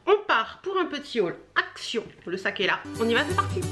on part pour un petit haul Action. Le sac est là, on y va, c'est parti.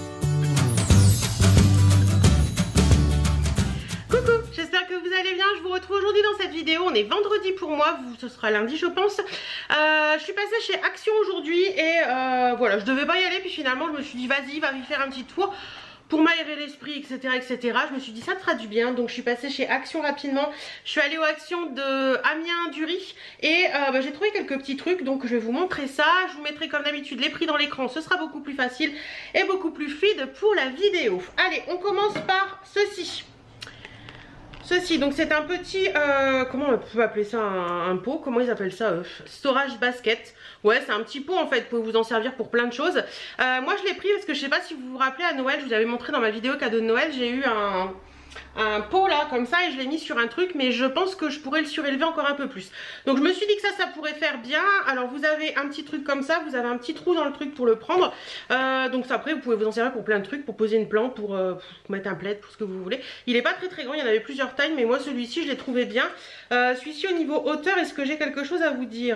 Coucou, j'espère que vous allez bien. Je vous retrouve aujourd'hui dans cette vidéo. On est vendredi pour moi, ce sera lundi je pense. Je suis passée chez Action aujourd'hui et voilà, je devais pas y aller, puis finalement je me suis dit vas-y, va y faire un petit tour pour m'aérer l'esprit, etc., etc. Je me suis dit ça te fera du bien, donc je suis passée chez Action rapidement. Je suis allée aux Actions de Amiens-Dury et j'ai trouvé quelques petits trucs, donc je vais vous montrer ça. Je vous mettrai comme d'habitude les prix dans l'écran, ce sera beaucoup plus facile et beaucoup plus fluide pour la vidéo. Allez, on commence par ceci. Donc c'est un petit, comment on peut appeler ça, un pot, comment ils appellent ça, storage basket. Ouais, c'est un petit pot en fait, vous pouvez vous en servir pour plein de choses. Moi je l'ai pris parce que je sais pas si vous vous rappelez, à Noël, je vous avais montré dans ma vidéo cadeau de Noël, j'ai eu un pot là comme ça et je l'ai mis sur un truc, mais je pense que je pourrais le surélever encore un peu plus. Donc je me suis dit que ça pourrait faire bien. Alors vous avez un petit truc comme ça, vous avez un petit trou dans le truc pour le prendre, donc ça, après vous pouvez vous en servir pour plein de trucs, pour poser une plante, pour mettre un plaid, pour ce que vous voulez. Il est pas très grand, il y en avait plusieurs tailles, mais moi celui-ci je l'ai trouvé bien. Celui-ci au niveau hauteur, est-ce que j'ai quelque chose à vous dire?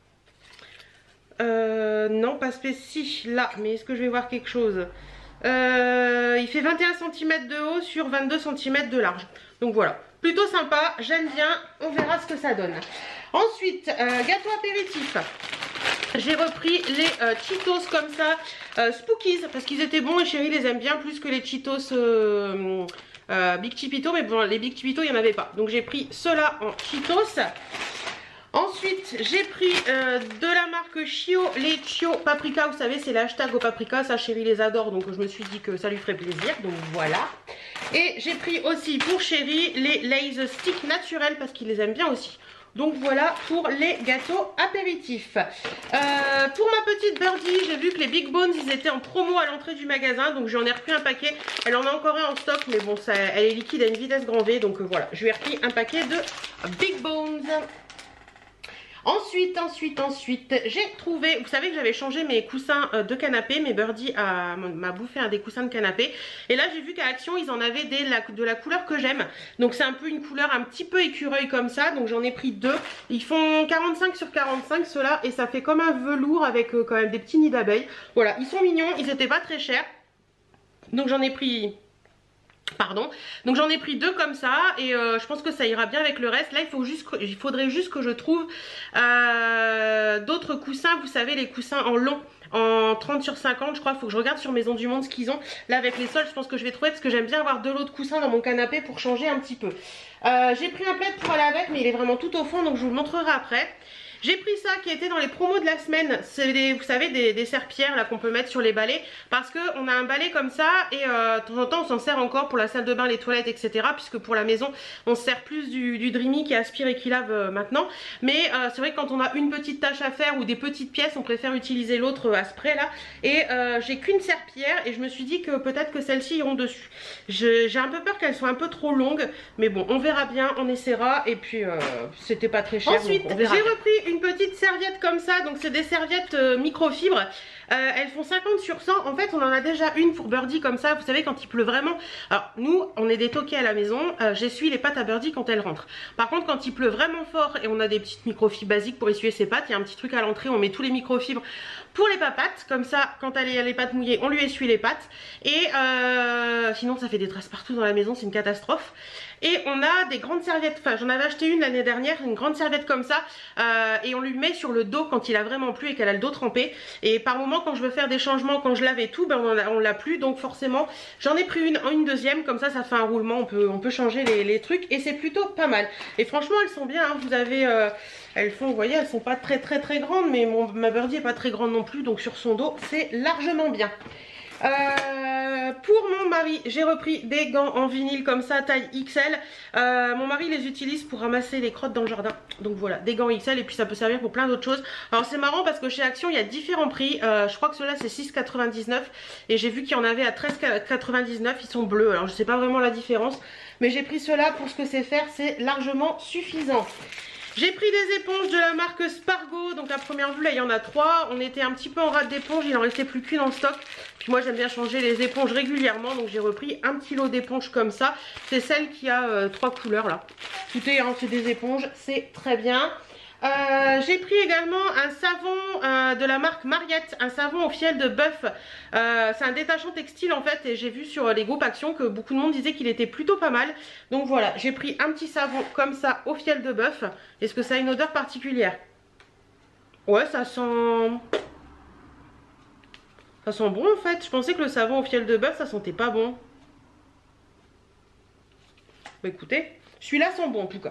Non, pas spécial là, mais est-ce que je vais voir quelque chose? Il fait 21 cm de haut sur 22 cm de large. Donc voilà, plutôt sympa, j'aime bien, on verra ce que ça donne. Ensuite, gâteau apéritif. J'ai repris les Cheetos comme ça, Spookies, parce qu'ils étaient bons et chérie les aime bien plus que les Cheetos Big Chipito, mais bon, les Big Chipito il n'y en avait pas. Donc j'ai pris ceux-là en Cheetos. Ensuite, j'ai pris de la marque Chio, les Chio Paprika. Vous savez, c'est l'hashtag au paprika. Ça, chérie les adore. Donc, je me suis dit que ça lui ferait plaisir. Donc, voilà. Et j'ai pris aussi pour chérie les Lay's Stick naturels parce qu'il les aime bien aussi. Donc, voilà pour les gâteaux apéritifs. Pour ma petite birdie, j'ai vu que les Big Bones, ils étaient en promo à l'entrée du magasin. Donc, j'en ai repris un paquet. Elle en a encore un en stock. Mais bon, ça, elle est liquide à une vitesse grand V. Donc, voilà. Je lui ai repris un paquet de Big Bones. Ensuite, j'ai trouvé, vous savez que j'avais changé mes coussins de canapé, mes Birdie m'a bouffé un des coussins de canapé. Et là, j'ai vu qu'à Action, ils en avaient de la couleur que j'aime. Donc, c'est un peu une couleur un petit peu écureuil comme ça. Donc, j'en ai pris deux. Ils font 45 sur 45, ceux-là. Et ça fait comme un velours avec quand même des petits nids d'abeilles. Voilà, ils sont mignons. Ils n'étaient pas très chers. Donc, j'en ai pris... donc j'en ai pris deux comme ça et je pense que ça ira bien avec le reste. Là il faudrait juste que je trouve d'autres coussins, vous savez les coussins en long, en 30 sur 50 je crois. Il faut que je regarde sur Maison du Monde ce qu'ils ont. Là avec les sols je pense que je vais trouver parce que j'aime bien avoir de l'autre coussin dans mon canapé pour changer un petit peu. J'ai pris un plaid pour aller avec mais il est vraiment tout au fond donc je vous le montrerai après. J'ai pris ça qui était dans les promos de la semaine, c'est vous savez des serpillères là qu'on peut mettre sur les balais, parce qu'on a un balai comme ça et de temps en temps on s'en sert encore pour la salle de bain, les toilettes, etc. Puisque pour la maison on se sert plus du Dreamy qui aspire et qui lave maintenant. Mais c'est vrai que quand on a une petite tâche à faire ou des petites pièces, on préfère utiliser l'autre à spray là. Et j'ai qu'une serpillière et je me suis dit que peut-être que celles-ci iront dessus. J'ai un peu peur qu'elles soient un peu trop longues, mais bon on verra bien, on essaiera. Et puis c'était pas très cher. Ensuite j'ai repris une petite serviette comme ça, donc c'est des serviettes microfibres. Elles font 50 sur 100. En fait on en a déjà une pour Birdie comme ça, vous savez quand il pleut vraiment. Alors nous on est des toqués à la maison, j'essuie les pattes à Birdie quand elle rentre. Par contre quand il pleut vraiment fort et on a des petites microfibres basiques pour essuyer ses pattes, il y a un petit truc à l'entrée, on met tous les microfibres pour les papates, comme ça quand elle a les pattes mouillées on lui essuie les pattes. Et sinon ça fait des traces partout dans la maison, c'est une catastrophe. Et on a des grandes serviettes, enfin j'en avais acheté une l'année dernière, une grande serviette comme ça, et on lui met sur le dos quand il a vraiment plu et qu'elle a le dos trempé. Et par moment quand je veux faire des changements, quand je lave et tout, ben on l'a plus, donc forcément j'en ai pris une deuxième, comme ça ça fait un roulement, on peut changer les trucs et c'est plutôt pas mal. Et franchement elles sont bien, hein. Vous avez, elles font, vous voyez, elles sont pas très grandes, mais ma Birdie est pas très grande non plus, donc sur son dos c'est largement bien. Pour mon mari, j'ai repris des gants en vinyle comme ça, taille XL. Mon mari les utilise pour ramasser les crottes dans le jardin. Donc voilà, des gants XL et puis ça peut servir pour plein d'autres choses. Alors c'est marrant parce que chez Action il y a différents prix. Je crois que ceux-là c'est 6,99 et j'ai vu qu'il y en avait à 13,99. Ils sont bleus, alors je sais pas vraiment la différence. Mais j'ai pris ceux-là pour ce que c'est faire, c'est largement suffisant. J'ai pris des éponges de la marque Spargo, donc à première vue là il y en a 3. On était un petit peu en rate d'éponges, il en restait plus qu'une en stock. Puis moi j'aime bien changer les éponges régulièrement, donc j'ai repris un petit lot d'éponges comme ça. C'est celle qui a 3 couleurs là. Écoutez, hein, c'est des éponges, c'est très bien. J'ai pris également un savon de la marque Mariette, un savon au fiel de bœuf. C'est un détachant textile en fait, et j'ai vu sur les groupes Action que beaucoup de monde disait qu'il était plutôt pas mal. Donc voilà, j'ai pris un petit savon comme ça au fiel de bœuf. Est-ce que ça a une odeur particulière? Ouais, ça sent bon en fait. Je pensais que le savon au fiel de bœuf ça sentait pas bon. Bah écoutez, celui-là sent bon en tout cas.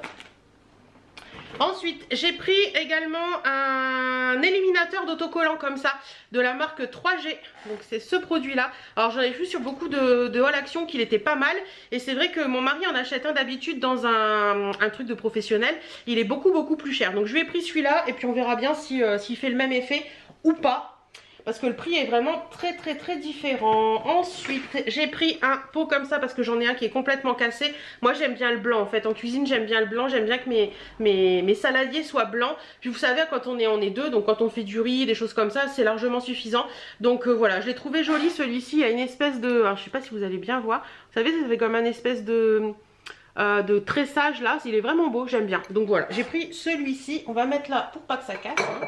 Ensuite, j'ai pris également un éliminateur d'autocollants comme ça, de la marque 3G. Donc c'est ce produit-là. Alors j'en ai vu sur beaucoup de haul action qu'il était pas mal. Et c'est vrai que mon mari en achète un d'habitude dans un truc de professionnel. Il est beaucoup plus cher. Donc je lui ai pris celui-là et puis on verra bien s'il fait le même effet ou pas. Parce que le prix est vraiment très différent. Ensuite, j'ai pris un pot comme ça parce que j'en ai un qui est complètement cassé. Moi, j'aime bien le blanc en fait. En cuisine, j'aime bien le blanc. J'aime bien que mes saladiers soient blancs. Puis vous savez, quand on est deux, donc quand on fait du riz, des choses comme ça, c'est largement suffisant. Donc voilà, je l'ai trouvé joli celui-ci. Il y a une espèce de... Alors, je sais pas si vous allez bien voir. Vous savez, ça fait comme un espèce de tressage là. Il est vraiment beau, j'aime bien. Donc voilà, j'ai pris celui-ci. On va mettre là pour pas que ça casse. Hein.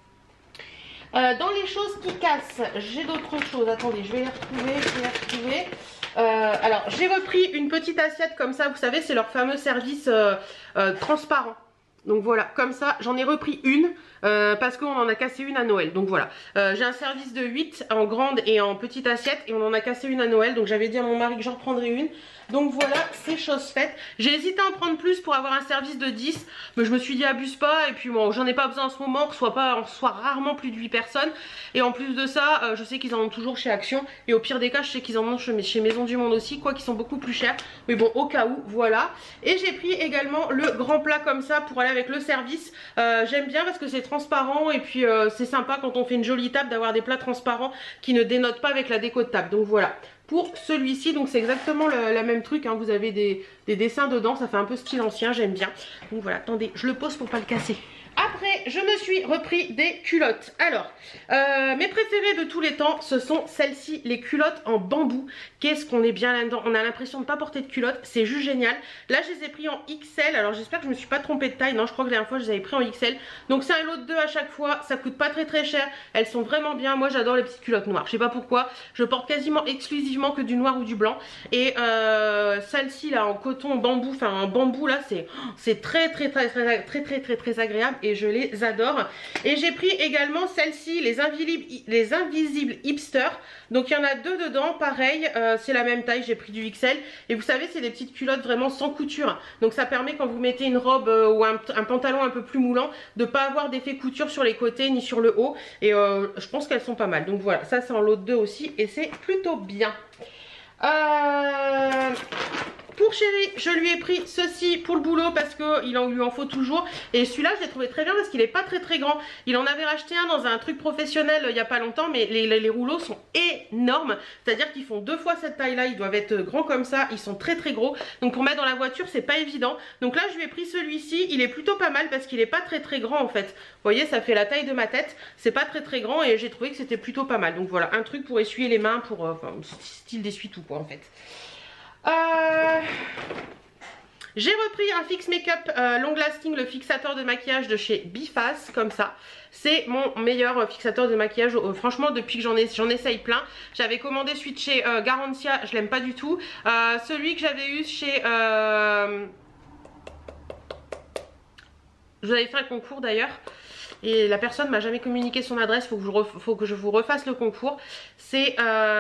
Dans les choses qui cassent, j'ai d'autres choses. Attendez, je vais les retrouver. Alors, j'ai repris une petite assiette comme ça. Vous savez, c'est leur fameux service transparent. Donc voilà, comme ça, j'en ai repris une parce qu'on en a cassé une à Noël. Donc voilà, j'ai un service de 8 en grande et en petite assiette et on en a cassé une à Noël. Donc j'avais dit à mon mari que j'en reprendrais une. Donc voilà, c'est chose faite. J'ai hésité à en prendre plus pour avoir un service de 10, mais je me suis dit abuse pas. Et puis bon, j'en ai pas besoin en ce moment, on reçoit rarement plus de 8 personnes. Et en plus de ça, je sais qu'ils en ont toujours chez Action. Et au pire des cas, je sais qu'ils en ont chez Maison du Monde aussi, quoi, qui sont beaucoup plus chers. Mais bon, au cas où, voilà. Et j'ai pris également le grand plat comme ça pour aller avec le service. J'aime bien parce que c'est transparent et puis c'est sympa quand on fait une jolie table d'avoir des plats transparents qui ne dénotent pas avec la déco de table. Donc voilà. Pour celui-ci, donc c'est exactement le même truc, hein. Vous avez des dessins dedans, ça fait un peu style ancien, j'aime bien. Donc voilà, attendez, je le pose pour pas le casser. Après, je me suis repris des culottes. Alors, mes préférées de tous les temps, ce sont celles-ci, les culottes en bambou. Qu'est-ce qu'on est bien là-dedans. On a l'impression de ne pas porter de culottes, c'est juste génial. Là, je les ai pris en XL. Alors, j'espère que je ne me suis pas trompée de taille. Non, je crois que la dernière fois, je les avais pris en XL. Donc, c'est un lot de 2 à chaque fois. Ça coûte pas très cher. Elles sont vraiment bien. Moi, j'adore les petites culottes noires. Je sais pas pourquoi. Je porte quasiment exclusivement que du noir ou du blanc. Et celle-ci, là, en coton, en bambou, enfin, en bambou, là, c'est très agréable. Et je les adore. Et j'ai pris également celle-ci, les invisibles hipster. Donc il y en a 2 dedans, pareil, c'est la même taille, j'ai pris du XL. Et vous savez, c'est des petites culottes vraiment sans couture. Donc ça permet quand vous mettez une robe ou un pantalon un peu plus moulant, de pas avoir d'effet couture sur les côtés ni sur le haut. Et je pense qu'elles sont pas mal. Donc voilà, ça c'est en lot de 2 aussi et c'est plutôt bien. Pour Chéri, je lui ai pris ceci pour le boulot parce qu'il lui en faut toujours. Et celui-là, je l'ai trouvé très bien parce qu'il n'est pas très grand. Il en avait racheté un dans un truc professionnel il n'y a pas longtemps, mais les rouleaux sont énormes. C'est-à-dire qu'ils font 2 fois cette taille-là. Ils doivent être grands comme ça. Ils sont très gros. Donc pour mettre dans la voiture, c'est pas évident. Donc là, je lui ai pris celui-ci. Il est plutôt pas mal parce qu'il n'est pas très grand en fait. Vous voyez, ça fait la taille de ma tête. C'est pas très grand et j'ai trouvé que c'était plutôt pas mal. Donc voilà, un truc pour essuyer les mains, pour style d'essuie-tout quoi en fait. J'ai repris un Fix Makeup Long Lasting, le fixateur de maquillage de chez Biface, comme ça. C'est mon meilleur fixateur de maquillage, franchement depuis que j'en essaye plein. J'avais commandé celui de chez Garantia, je l'aime pas du tout. Celui que j'avais eu chez... je vous avais fait un concours d'ailleurs. Et la personne m'a jamais communiqué son adresse, faut que je vous refasse le concours. C'est...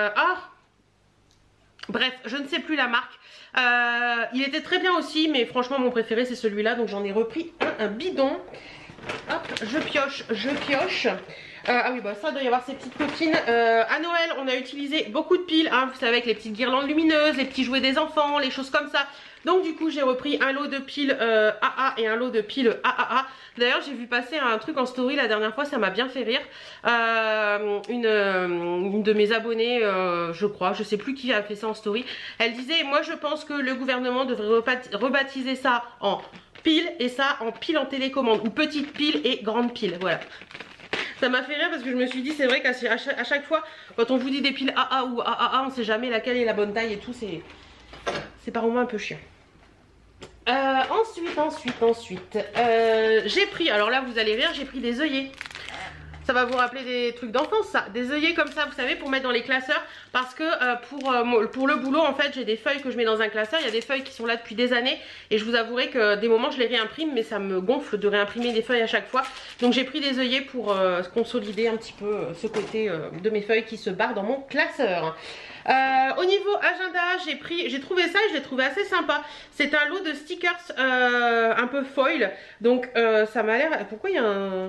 Bref, je ne sais plus la marque. Il était très bien aussi, mais franchement mon préféré c'est celui-là. Donc j'en ai repris un bidon. Hop, je pioche. Ah oui, bah ça doit y avoir ses petites copines. À Noël, on a utilisé beaucoup de piles, hein, vous savez, avec les petites guirlandes lumineuses, les petits jouets des enfants, les choses comme ça. Donc du coup, j'ai repris un lot de piles AA et un lot de piles AAA. D'ailleurs, j'ai vu passer un truc en story la dernière fois, ça m'a bien fait rire. Une de mes abonnées, je crois, je sais plus qui a fait ça en story. Elle disait, moi je pense que le gouvernement devrait rebaptiser ça en pile et ça en pile en télécommande, ou petite pile et grande pile, voilà. Ça m'a fait rire parce que je me suis dit, c'est vrai qu'à chaque fois, quand on vous dit des piles AA ou AAA, on sait jamais laquelle est la bonne taille et tout, c'est par moments un peu chiant. Ensuite, j'ai pris, alors là vous allez rire, j'ai pris des œillets. Ça va vous rappeler des trucs d'enfance, ça. Des œillets comme ça, vous savez, pour mettre dans les classeurs. Parce que pour le boulot, en fait, j'ai des feuilles que je mets dans un classeur. Il y a des feuilles qui sont là depuis des années. Et je vous avouerai que des moments, je les réimprime. Mais ça me gonfle de réimprimer des feuilles à chaque fois. Donc j'ai pris des œillets pour consolider un petit peu ce côté de mes feuilles qui se barrent dans mon classeur. Au niveau agenda, j'ai trouvé ça et je l'ai trouvé assez sympa. C'est un lot de stickers un peu foil. Donc ça m'a l'air... Pourquoi il y a un...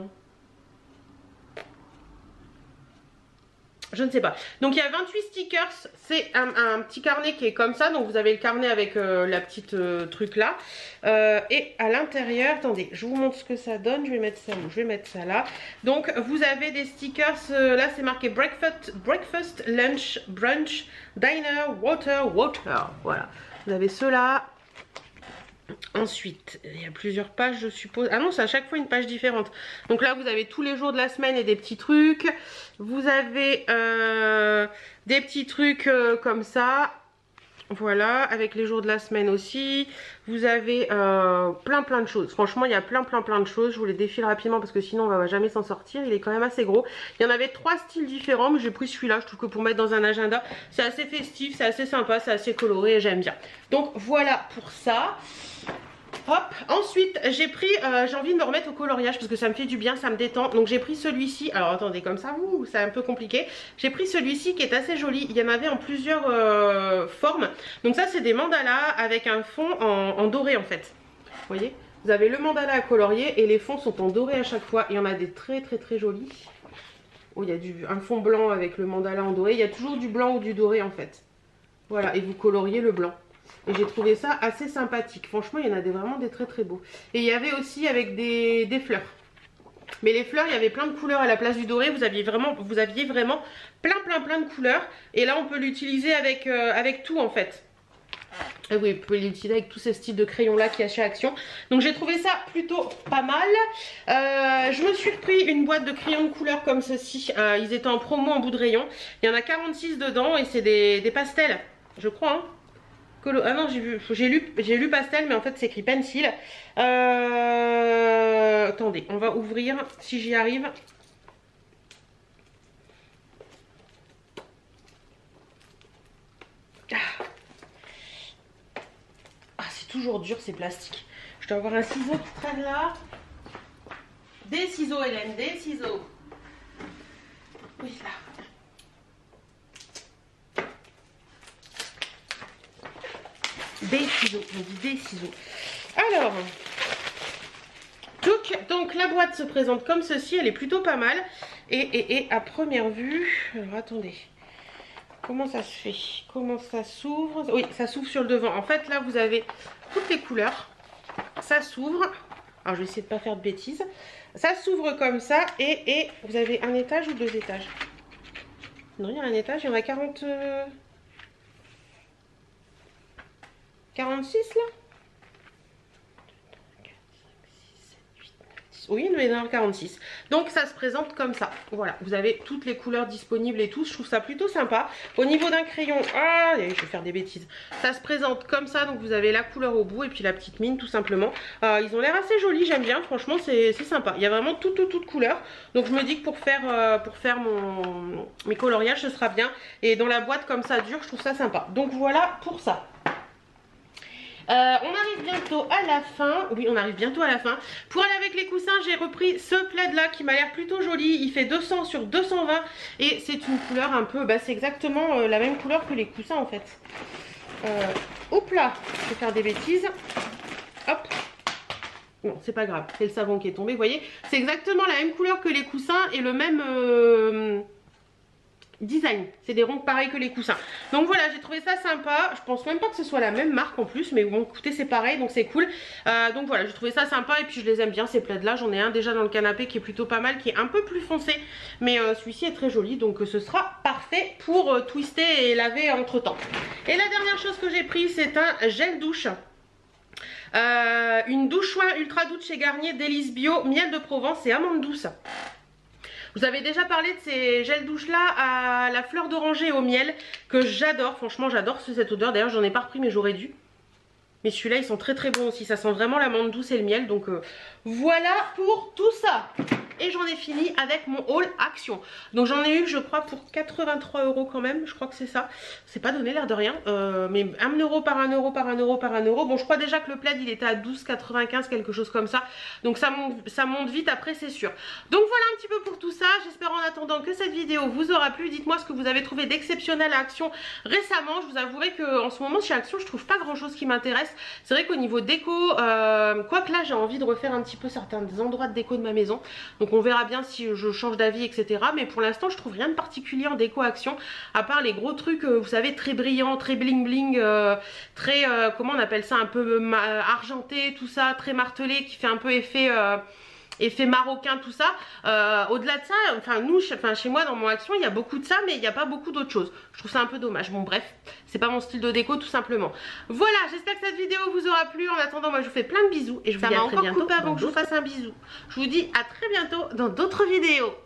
Je ne sais pas. Donc il y a 28 stickers. C'est un petit carnet qui est comme ça. Donc vous avez le carnet avec la petite truc là. Et à l'intérieur, attendez, je vous montre ce que ça donne. Je vais mettre ça où? Je vais mettre ça là. Donc vous avez des stickers. Là c'est marqué breakfast, lunch, brunch, diner, water. Voilà. Vous avez ceux-là. Ensuite, il y a plusieurs pages je suppose. Ah non, c'est à chaque fois une page différente. Donc là, vous avez tous les jours de la semaine et des petits trucs. Vous avez des petits trucs comme ça. Voilà, avec les jours de la semaine aussi. Vous avez plein de choses. Franchement, il y a plein de choses. Je vous les défile rapidement parce que sinon, on va jamais s'en sortir. Il est quand même assez gros. Il y en avait 3 styles différents, mais j'ai pris celui-là. Je trouve que pour mettre dans un agenda, c'est assez festif, c'est assez sympa, c'est assez coloré et j'aime bien. Donc voilà pour ça. Hop, ensuite j'ai pris, j'ai envie de me remettre au coloriage parce que ça me fait du bien, ça me détend. Donc j'ai pris celui-ci, alors attendez comme ça, c'est un peu compliqué. J'ai pris celui-ci qui est assez joli, il y en avait en plusieurs formes. Donc ça c'est des mandalas avec un fond en doré en fait. Vous voyez, vous avez le mandala à colorier et les fonds sont en doré à chaque fois. Il y en a des très jolis. Oh, il y a un fond blanc avec le mandala en doré, il y a toujours du blanc ou du doré en fait. Voilà, et vous coloriez le blanc. Et j'ai trouvé ça assez sympathique. Franchement, il y en a vraiment des très beaux. Et il y avait aussi avec des fleurs. Mais les fleurs, il y avait plein de couleurs à la place du doré. Vous aviez vraiment plein de couleurs. Et là, on peut l'utiliser avec tout en fait. Et oui, vous pouvez l'utiliser avec tous ces styles de crayons là qu'il y a chez Action. Donc j'ai trouvé ça plutôt pas mal. Je me suis repris une boîte de crayons de couleur comme ceci. Ils étaient en promo en bout de rayon. Il y en a 46 dedans et c'est des pastels, je crois, hein. Ah non, j'ai lu pastel, mais en fait c'est écrit pencil. Attendez, on va ouvrir si j'y arrive. C'est toujours dur ces plastiques. Je dois avoir un ciseau qui traîne là. Des ciseaux, Hélène, des ciseaux. Oui, là. Des ciseaux, on dit des ciseaux. Alors, donc la boîte se présente comme ceci, elle est plutôt pas mal. Et à première vue, alors attendez, comment ça se fait? Comment ça s'ouvre? Oui, ça s'ouvre sur le devant. En fait, là, vous avez toutes les couleurs. Ça s'ouvre. Alors, je vais essayer de ne pas faire de bêtises. Ça s'ouvre comme ça et vous avez un étage ou 2 étages? Non, il y a un étage, il y en a 46 là? Oui, il y en a 46. Donc ça se présente comme ça. Voilà, vous avez toutes les couleurs disponibles et tout. Je trouve ça plutôt sympa. Au niveau d'un crayon, je vais faire des bêtises. Ça se présente comme ça. Donc vous avez la couleur au bout et puis la petite mine tout simplement. Ils ont l'air assez jolis, j'aime bien. Franchement, c'est sympa. Il y a vraiment toutes couleurs. Donc je me dis que pour faire mes coloriages, ce sera bien. Et dans la boîte comme ça dure, je trouve ça sympa. Donc voilà pour ça. On arrive bientôt à la fin. Oui, on arrive bientôt à la fin. Pour aller avec les coussins, j'ai repris ce plaid là qui m'a l'air plutôt joli. Il fait 200 sur 220 et c'est une couleur un peu, c'est exactement la même couleur que les coussins en fait. Hop là, je vais faire des bêtises. Hop. Non, c'est pas grave, c'est le savon qui est tombé, vous voyez. C'est exactement la même couleur que les coussins et le même design, c'est des ronds pareils que les coussins. Donc voilà, j'ai trouvé ça sympa. Je pense même pas que ce soit la même marque en plus, mais bon, écoutez, c'est pareil, donc c'est cool. Donc voilà, j'ai trouvé ça sympa et puis je les aime bien ces plaids là. J'en ai un déjà dans le canapé qui est plutôt pas mal, qui est un peu plus foncé, mais celui-ci est très joli, donc ce sera parfait pour twister et laver entre temps. Et la dernière chose que j'ai pris, c'est un gel douche. Une douche soin ultra douce chez Garnier, délice bio, miel de Provence et amande douce. Vous avez déjà parlé de ces gels douche là à la fleur d'oranger et au miel que j'adore. Franchement, j'adore cette odeur. D'ailleurs, j'en ai pas repris, mais j'aurais dû. Mais celui-là ils sont très très bons aussi, ça sent vraiment l'amande douce et le miel. Donc voilà pour tout ça. Et j'en ai fini avec mon haul Action. Donc j'en ai eu je crois pour 83 € quand même, je crois que c'est ça. C'est pas donné l'air de rien, mais 1 € par 1 € par 1 € par 1 €. Bon je crois déjà que le plaid il était à 12,95 quelque chose comme ça. Donc ça monte vite après c'est sûr. Donc voilà un petit peu pour tout ça. J'espère en attendant que cette vidéo vous aura plu. Dites-moi ce que vous avez trouvé d'exceptionnel à Action récemment. Je vous avouerai qu'en ce moment chez Action je trouve pas grand chose qui m'intéresse. C'est vrai qu'au niveau déco, quoique là j'ai envie de refaire un petit peu certains endroits de déco de ma maison. Donc on verra bien si je change d'avis etc. Mais pour l'instant je trouve rien de particulier en déco Action. À part les gros trucs vous savez très brillants, très bling bling, très comment on appelle ça, un peu argenté tout ça, très martelé qui fait un peu effet marocain tout ça. Au-delà de ça, enfin chez moi dans mon Action il y a beaucoup de ça mais il n'y a pas beaucoup d'autres choses. Je trouve ça un peu dommage. Bon bref, c'est pas mon style de déco tout simplement. Voilà, j'espère que cette vidéo vous aura plu. En attendant moi je vous fais plein de bisous et je vous dis à très bientôt. Avant que je vous fasse un bisou, je vous dis à très bientôt dans d'autres vidéos.